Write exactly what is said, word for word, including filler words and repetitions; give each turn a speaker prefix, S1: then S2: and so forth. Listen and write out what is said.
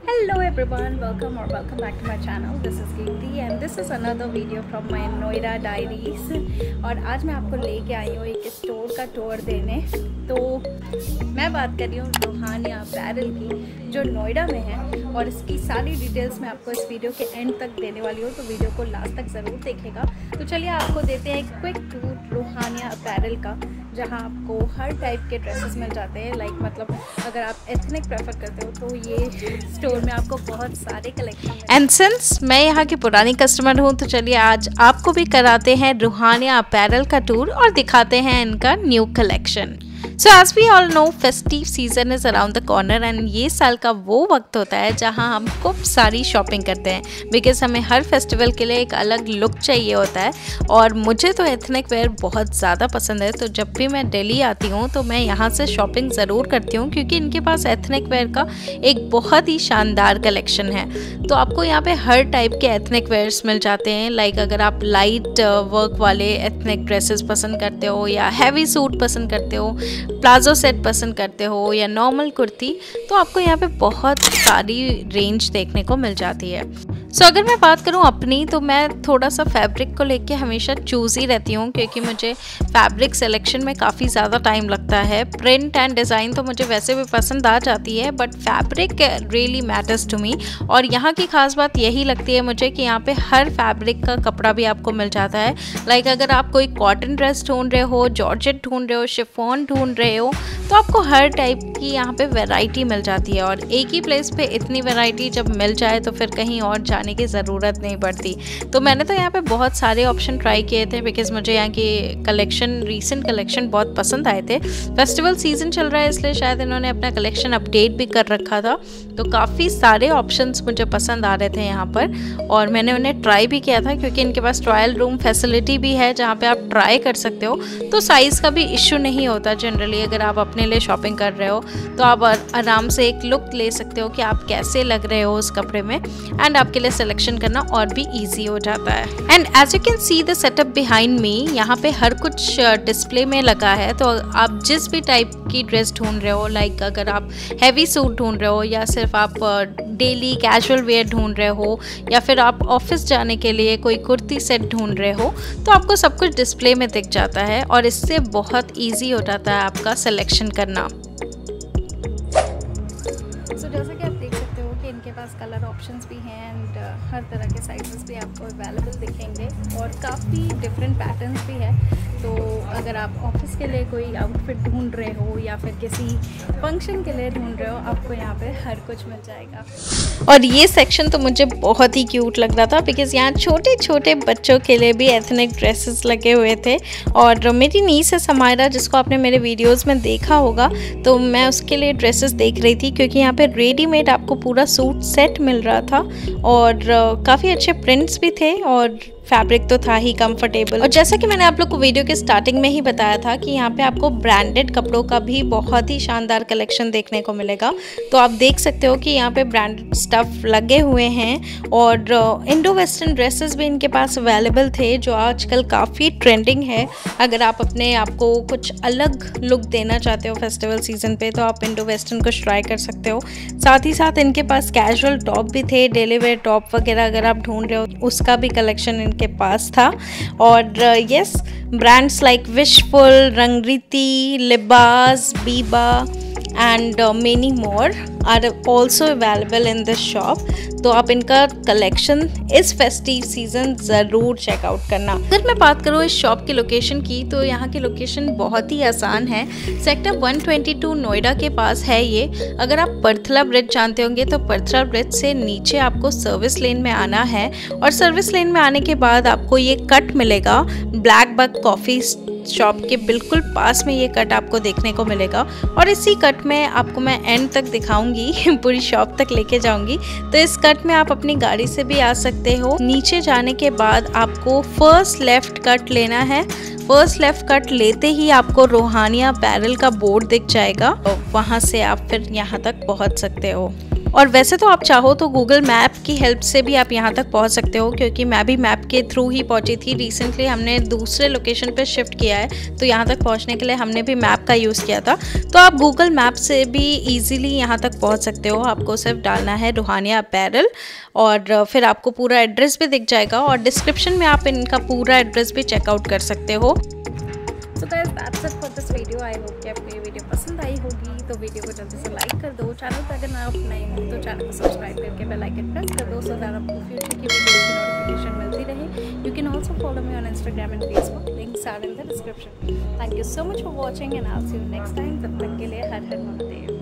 S1: Hello everyone, welcome or welcome back to my channel. This is Kirti and this is another video from my Noida Diaries. और आज मैं आपको लेके आई हूँ एक स्टोर का टूर देने। तो मैं बात कर रही हूँ रूहानिया अपैरल की, जो नोएडा में है, और इसकी सारी डिटेल्स मैं आपको इस वीडियो के एंड तक देने वाली हूँ, तो वीडियो को लास्ट तक ज़रूर देखिएगा। तो चलिए आपको देते हैं एक क्विक टूर रूहानिया अपैरल का, जहाँ आपको हर टाइप के ड्रेसेस मिल जाते हैं। लाइक मतलब अगर आप एथनिक प्रेफर करते हो तो ये स्टोर में आपको बहुत सारे कलेक्शन।
S2: एंड सिंस मैं यहाँ की पुरानी कस्टमर हूँ, तो चलिए आज आपको भी कराते हैं रूहानिया अपैरल का टूर और दिखाते हैं इनका new collection. So as we all know, festive season is around the corner and ये साल का वो वक्त होता है जहाँ हम खूब सारी शॉपिंग करते हैं, बिकॉज हमें हर फेस्टिवल के लिए एक अलग लुक चाहिए होता है। और मुझे तो एथनिक वेयर बहुत ज़्यादा पसंद है, तो जब भी मैं दिल्ली आती हूँ तो मैं यहाँ से शॉपिंग ज़रूर करती हूँ, क्योंकि इनके पास एथनिक वेयर का एक बहुत ही शानदार कलेक्शन है। तो आपको यहाँ पे हर टाइप के एथनिक वेयर्स मिल जाते हैं। लाइक अगर आप लाइट वर्क वाले एथनिक ड्रेसेस पसंद करते हो, या हैवी सूट पसंद करते हो, प्लाजो सेट पसंद करते हो, या नॉर्मल कुर्ती, तो आपको यहाँ पे बहुत सारी रेंज देखने को मिल जाती है। सो so, अगर मैं बात करूँ अपनी, तो मैं थोड़ा सा फैब्रिक को लेके हमेशा चूज़ ही रहती हूँ, क्योंकि मुझे फैब्रिक सिलेक्शन में काफ़ी ज़्यादा टाइम लगता है। प्रिंट एंड डिज़ाइन तो मुझे वैसे भी पसंद आ जाती है, but fabric really matters to me. और यहाँ की खास बात यही लगती है मुझे कि यहाँ पे हर फैब्रिक का कपड़ा भी आपको मिल जाता है। लाइक अगर आप कोई कॉटन ड्रेस ढूंढ रहे हो, जॉर्जेट ढूंढ रहे हो, शिफॉन ढूंढ रहे हो, तो आपको हर टाइप की यहाँ पे वैरायटी मिल जाती है। और एक ही प्लेस पे इतनी वैरायटी जब मिल जाए तो फिर कहीं और जाने की ज़रूरत नहीं पड़ती। तो मैंने तो यहाँ पे बहुत सारे ऑप्शन ट्राई किए थे, बिकॉज मुझे यहाँ की कलेक्शन, रीसेंट कलेक्शन बहुत पसंद आए थे। फेस्टिवल सीजन चल रहा है, इसलिए शायद इन्होंने अपना कलेक्शन अपडेट भी कर रखा था, तो काफ़ी सारे ऑप्शंस मुझे पसंद आ रहे थे यहाँ पर, और मैंने उन्हें ट्राई भी किया था, क्योंकि इनके पास ट्रायल रूम फैसिलिटी भी है जहाँ पे आप ट्राई कर सकते हो। तो साइज़ का भी इश्यू नहीं होता जनरली। अगर आप अपने लिए शॉपिंग कर रहे हो तो आप आराम से एक लुक ले सकते हो कि आप कैसे लग रहे हो उस कपड़े में, एंड आपके लिए सिलेक्शन करना और भी ईजी हो जाता है। And as you can see the setup behind me, यहाँ पे हर कुछ डिस्प्ले में लगा है। तो आप जिस भी टाइप की ड्रेस ढूंढ रहे हो, लाइक अगर आप हैवी सूट ढूंढ रहे हो, या सिर्फ आप डेली कैजुअल वेयर ढूंढ रहे हो, या फिर आप ऑफिस जाने के लिए कोई कुर्ती सेट ढूंढ रहे हो, तो आपको सब कुछ डिस्प्ले में दिख जाता है, और इससे बहुत ईजी हो जाता है आपका सिलेक्शन करना।
S1: सो जैसा कि आप देख सकते हो कि इनके पास कलर ऑप्शंस भी हैं, एंड uh, हर तरह के साइजेस भी आपको अवेलेबल दिखेंगे, और काफ़ी डिफरेंट पैटर्न्स भी है। तो अगर आप ऑफिस के लिए कोई आउटफिट ढूंढ रहे हो, या फिर किसी फंक्शन के लिए ढूंढ रहे हो, आपको यहाँ पे हर कुछ मिल जाएगा।
S2: और ये सेक्शन तो मुझे बहुत ही क्यूट लग रहा था, बिकॉज़ यहाँ छोटे छोटे बच्चों के लिए भी एथनिक ड्रेसेस लगे हुए थे। और मेरी नीस है समायरा, जिसको आपने मेरे वीडियोस में देखा होगा, तो मैं उसके लिए ड्रेसेस देख रही थी, क्योंकि यहाँ पे रेडीमेड आपको पूरा सूट सेट मिल रहा था, और काफ़ी अच्छे प्रिंट्स भी थे, और फैब्रिक तो था ही कंफर्टेबल। और जैसा कि मैंने आप लोग को वीडियो के स्टार्टिंग में ही बताया था कि यहाँ पे आपको ब्रांडेड कपड़ों का भी बहुत ही शानदार कलेक्शन देखने को मिलेगा। तो आप देख सकते हो कि यहाँ पे ब्रांडेड स्टफ लगे हुए हैं, और इंडो वेस्टर्न ड्रेसेस भी इनके पास अवेलेबल थे, जो आजकल काफ़ी ट्रेंडिंग है। अगर आप अपने आप को कुछ अलग लुक देना चाहते हो फेस्टिवल सीजन पे, तो आप इंडो वेस्टर्न कुछ ट्राई कर सकते हो। साथ ही साथ इनके पास कैजुअल टॉप भी थे, डेली वेयर टॉप वगैरह अगर आप ढूंढ रहे हो, उसका भी कलेक्शन के पास था। और yes, brands like Wishful, Rangriti, Libas, Biba and many more are also available in this shop. तो आप इनका कलेक्शन इस फेस्टिव सीजन ज़रूर चेकआउट करना। अगर मैं बात करूँ इस शॉप की लोकेशन की, तो यहाँ की लोकेशन बहुत ही आसान है। सेक्टर एक सौ बाईस नोएडा के पास है ये। अगर आप परथला ब्रिज जानते होंगे, तो परथला ब्रिज से नीचे आपको सर्विस लेन में आना है, और सर्विस लेन में आने के बाद आपको ये कट मिलेगा। ब्लैक बक कॉफ़ी शॉप के बिल्कुल पास में ये कट आपको देखने को मिलेगा, और इसी कट में आपको मैं एंड तक दिखाऊंगी, पूरी शॉप तक लेके जाऊंगी। तो इस कट में आप अपनी गाड़ी से भी आ सकते हो। नीचे जाने के बाद आपको फर्स्ट लेफ्ट कट लेना है। फर्स्ट लेफ्ट कट लेते ही आपको रूहानिया अपैरल का बोर्ड दिख जाएगा, और वहाँ से आप फिर यहाँ तक पहुँच सकते हो। और वैसे तो आप चाहो तो गूगल मैप की हेल्प से भी आप यहाँ तक पहुँच सकते हो, क्योंकि मैं भी मैप के थ्रू ही पहुँची थी। रिसेंटली हमने दूसरे लोकेशन पे शिफ्ट किया है, तो यहाँ तक पहुँचने के लिए हमने भी मैप का यूज़ किया था। तो आप गूगल मैप से भी ईजिली यहाँ तक पहुँच सकते हो। आपको सिर्फ डालना है रुहानिया अपैरल और फिर आपको पूरा एड्रेस भी दिख जाएगा, और डिस्क्रिप्शन में आप इनका पूरा एड्रेस भी चेकआउट कर सकते हो।
S1: So guys that's it for this video. I hope कि आपको ये वीडियो पसंद आई होगी, तो वीडियो को जल्दी से लाइक कर दो। चैनल पर अगर आप नए हो तो चैनल को सब्सक्राइब करके बेल आइकन प्रेस कर दो, सो दैट आपको फ्यूचर की वीडियो की नोटिफिकेशन मिलती रहे। You can also follow me on Instagram and Facebook, links are in the description. Thank you so much for watching and I will see you next time. तब तक के लिए हर हर महादेव।